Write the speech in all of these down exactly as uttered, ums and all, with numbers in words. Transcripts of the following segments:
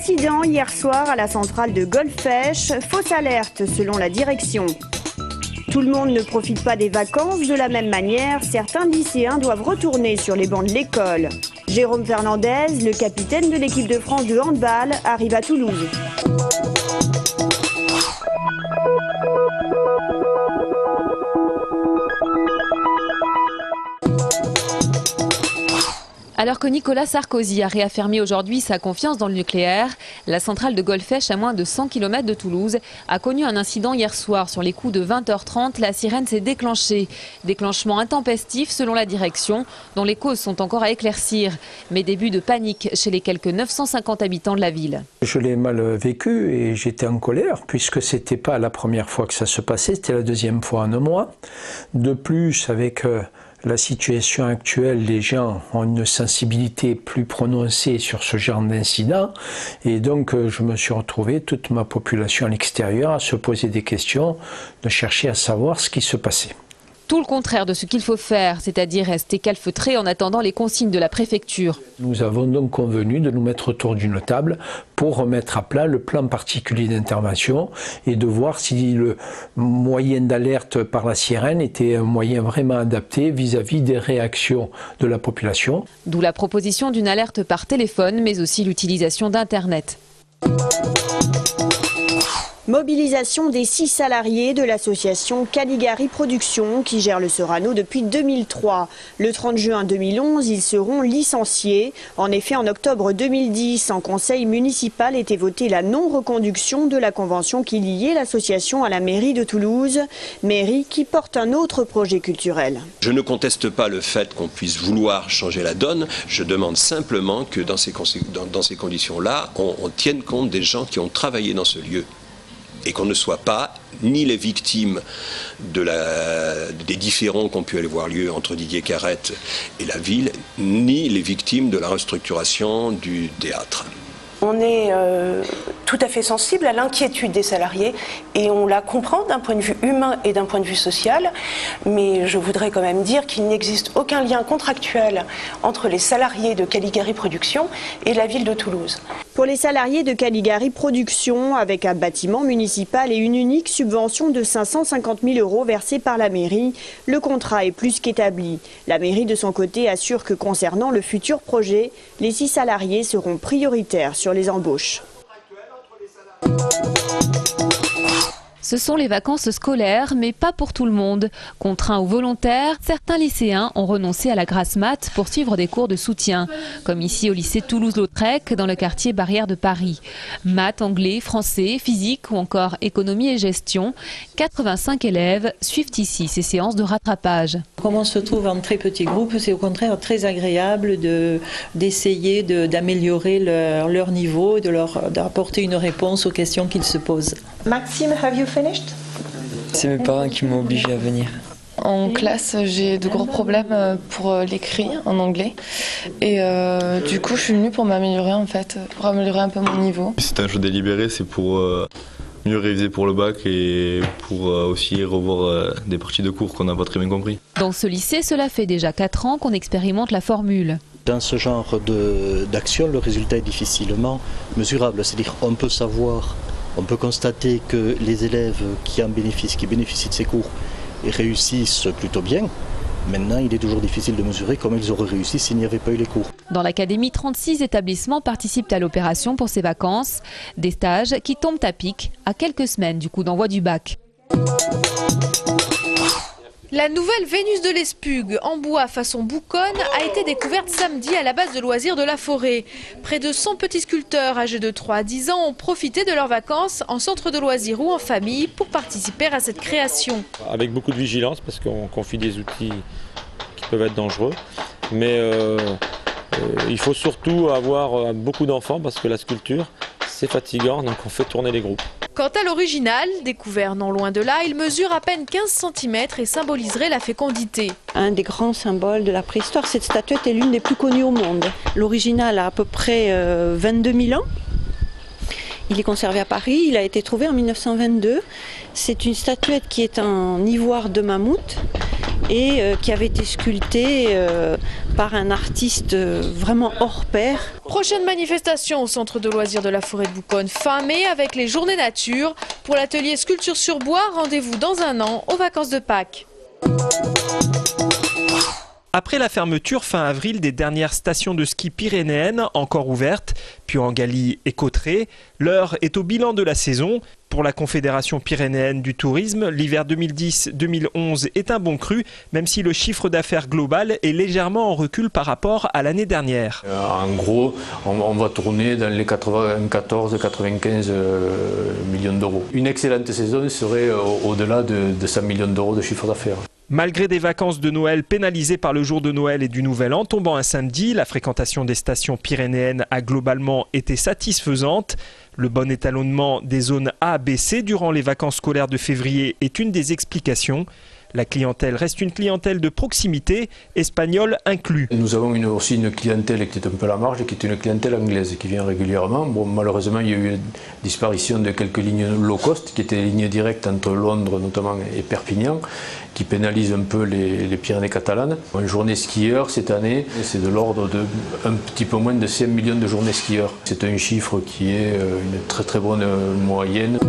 Incident hier soir à la centrale de Golfech, fausse alerte selon la direction. Tout le monde ne profite pas des vacances de la même manière, certains lycéens doivent retourner sur les bancs de l'école. Jérôme Fernandez, le capitaine de l'équipe de France de handball, arrive à Toulouse. Alors que Nicolas Sarkozy a réaffirmé aujourd'hui sa confiance dans le nucléaire, la centrale de Golfech, à moins de cent kilomètres de Toulouse, a connu un incident hier soir. Sur les coups de vingt heures trente, la sirène s'est déclenchée. Déclenchement intempestif selon la direction, dont les causes sont encore à éclaircir. Mais début de panique chez les quelques neuf cent cinquante habitants de la ville. Je l'ai mal vécu et j'étais en colère puisque c'était pas la première fois que ça se passait, c'était la deuxième fois en un mois. De plus, avec euh, la situation actuelle, les gens ont une sensibilité plus prononcée sur ce genre d'incident et donc euh, je me suis retrouvé, toute ma population à l'extérieur, à se poser des questions, de chercher à savoir ce qui se passait. Tout le contraire de ce qu'il faut faire, c'est-à-dire rester calfeutré en attendant les consignes de la préfecture. Nous avons donc convenu de nous mettre autour d'une table pour remettre à plat le plan particulier d'intervention et de voir si le moyen d'alerte par la sirène était un moyen vraiment adapté vis-à-vis des réactions de la population. D'où la proposition d'une alerte par téléphone, mais aussi l'utilisation d'Internet. Mobilisation des six salariés de l'association Caligari Productions qui gère le Sorano depuis deux mille trois. Le trente juin deux mille onze, ils seront licenciés. En effet, en octobre deux mille dix, en conseil municipal était votée la non-reconduction de la convention qui liait l'association à la mairie de Toulouse, mairie qui porte un autre projet culturel. Je ne conteste pas le fait qu'on puisse vouloir changer la donne. Je demande simplement que dans ces, dans, dans ces conditions-là, on, on tienne compte des gens qui ont travaillé dans ce lieu. Et qu'on ne soit pas ni les victimes de la, des différends qui ont pu aller voir lieu entre Didier Carrette et la ville, ni les victimes de la restructuration du théâtre. On est euh, tout à fait sensible à l'inquiétude des salariés et on la comprend d'un point de vue humain et d'un point de vue social, mais je voudrais quand même dire qu'il n'existe aucun lien contractuel entre les salariés de Caligari Productions et la ville de Toulouse. Pour les salariés de Caligari Productions, avec un bâtiment municipal et une unique subvention de cinq cent cinquante mille euros versée par la mairie, le contrat est plus qu'établi. La mairie de son côté assure que concernant le futur projet, les six salariés seront prioritaires sur les embauches. Ce sont les vacances scolaires, mais pas pour tout le monde. Contraints ou volontaires, certains lycéens ont renoncé à la grasse mat pour suivre des cours de soutien, comme ici au lycée Toulouse-Lautrec, dans le quartier Barrière de Paris. Maths, anglais, français, physique ou encore économie et gestion. quatre-vingt-cinq élèves suivent ici ces séances de rattrapage. Comme on se trouve en très petits groupes, c'est au contraire très agréable de, d'essayer de, d'améliorer leur, leur niveau, de leur d'apporter une réponse aux questions qu'ils se posent. Maxime, have you finished? C'est mes parents qui m'ont obligé à venir. En classe, j'ai de gros problèmes pour l'écrit en anglais et euh, du coup je suis venue pour m'améliorer en fait, pour améliorer un peu mon niveau. C'est un jeu délibéré, c'est pour euh, mieux réviser pour le bac et pour euh, aussi revoir euh, des parties de cours qu'on n'a pas très bien compris. Dans ce lycée, cela fait déjà quatre ans qu'on expérimente la formule. Dans ce genre de, d'action, le résultat est difficilement mesurable, c'est-à-dire on peut savoir, on peut constater que les élèves qui en bénéficient, qui bénéficient de ces cours réussissent plutôt bien. Maintenant, il est toujours difficile de mesurer comment ils auraient réussi s'il n'y avait pas eu les cours. Dans l'académie, trente-six établissements participent à l'opération pour ces vacances. Des stages qui tombent à pic à quelques semaines du coup d'envoi du bac. La nouvelle Vénus de l'Espugue, en bois façon bouconne, a été découverte samedi à la base de loisirs de la forêt. Près de cent petits sculpteurs âgés de trois à dix ans ont profité de leurs vacances en centre de loisirs ou en famille pour participer à cette création. Avec beaucoup de vigilance parce qu'on confie des outils qui peuvent être dangereux. Mais euh, euh, il faut surtout avoir beaucoup d'enfants parce que la sculpture, c'est fatigant, donc on fait tourner les groupes. Quant à l'original, découvert non loin de là, il mesure à peine quinze centimètres et symboliserait la fécondité. Un des grands symboles de la préhistoire, cette statuette est l'une des plus connues au monde. L'original a à peu près euh, vingt-deux mille ans. Il est conservé à Paris, il a été trouvé en mille neuf cent vingt-deux. C'est une statuette qui est en ivoire de mammouth et euh, qui avait été sculpté euh, par un artiste euh, vraiment hors pair. Prochaine manifestation au centre de loisirs de la forêt de Bouconne fin mai avec les journées nature. Pour l'atelier sculpture sur bois, rendez-vous dans un an aux vacances de Pâques. Après la fermeture fin avril des dernières stations de ski pyrénéennes encore ouvertes, Puangali et Cauterets, l'heure est au bilan de la saison. Pour la Confédération pyrénéenne du tourisme, l'hiver deux mille dix deux mille onze est un bon cru, même si le chiffre d'affaires global est légèrement en recul par rapport à l'année dernière. En gros, on va tourner dans les quatre-vingt-quatorze à quatre-vingt-quinze millions d'euros. Une excellente saison serait au-delà de cent millions d'euros de chiffre d'affaires. Malgré des vacances de Noël pénalisées par le jour de Noël et du Nouvel An tombant un samedi, la fréquentation des stations pyrénéennes a globalement été satisfaisante. Le bon étalonnement des zones A, B, C durant les vacances scolaires de février est une des explications. La clientèle reste une clientèle de proximité, espagnole inclus. Nous avons une, aussi une clientèle qui est un peu à la marge, qui est une clientèle anglaise qui vient régulièrement. Bon, malheureusement, il y a eu la disparition de quelques lignes low cost, qui étaient des lignes directes entre Londres notamment et Perpignan, qui pénalisent un peu les, les Pyrénées catalanes. Une journée skieur cette année, c'est de l'ordre de un petit peu moins de cinq millions de journées skieurs. C'est un chiffre qui est une très très bonne moyenne.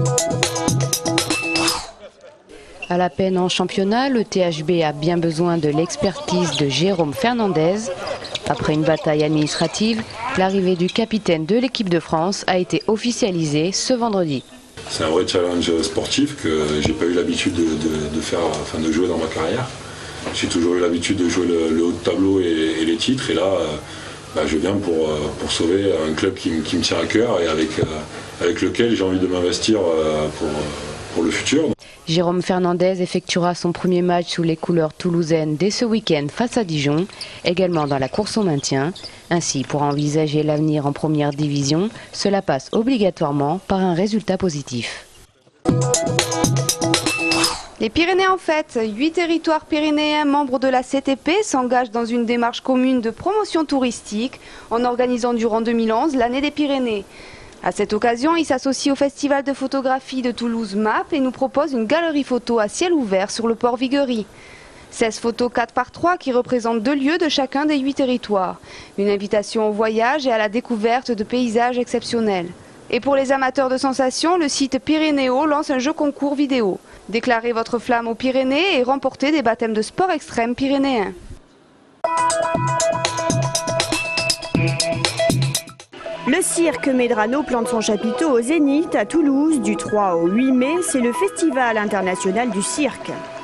À la peine en championnat, le T H B a bien besoin de l'expertise de Jérôme Fernandez. Après une bataille administrative, l'arrivée du capitaine de l'équipe de France a été officialisée ce vendredi. C'est un vrai challenge sportif que j'ai pas eu l'habitude de, de, de faire, enfin de jouer dans ma carrière. J'ai toujours eu l'habitude de jouer le, le haut de tableau et, et les titres, et là, euh, bah, je viens pour, pour sauver un club qui, qui me tient à cœur et avec, euh, avec lequel j'ai envie de m'investir euh, pour, pour le futur. Jérôme Fernandez effectuera son premier match sous les couleurs toulousaines dès ce week-end face à Dijon, également dans la course au maintien. Ainsi, pour envisager l'avenir en première division, cela passe obligatoirement par un résultat positif. Les Pyrénées en fête, huit territoires pyrénéens membres de la C T P s'engagent dans une démarche commune de promotion touristique en organisant durant deux mille onze l'année des Pyrénées. À cette occasion, ils s'associent au Festival de photographie de Toulouse M A P et nous proposent une galerie photo à ciel ouvert sur le port Viguerie. seize photos quatre par trois qui représentent deux lieux de chacun des huit territoires. Une invitation au voyage et à la découverte de paysages exceptionnels. Et pour les amateurs de sensations, le site Pyrénéo lance un jeu concours vidéo. Déclarez votre flamme aux Pyrénées et remportez des baptêmes de sport extrême pyrénéens. Le cirque Medrano plante son chapiteau au Zénith à Toulouse du trois au huit mai. C'est le Festival international du cirque.